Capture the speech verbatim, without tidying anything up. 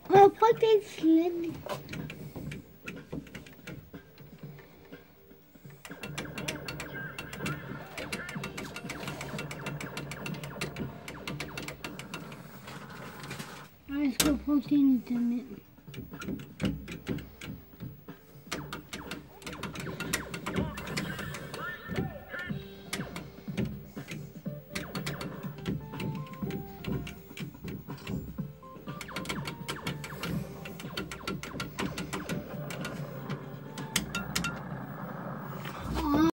Oh, fuck that slim. Let's go protein in a minute.